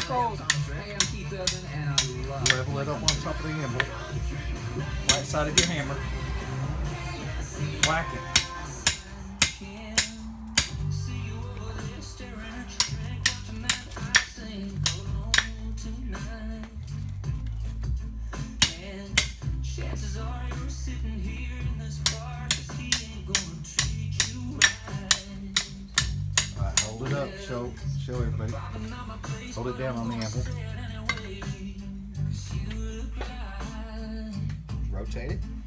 cold. Level it up on top of the anvil. Right side of your hammer. Whack it. Alright, hold it up. Show everybody. Hold it down on the anvil. Rotate it.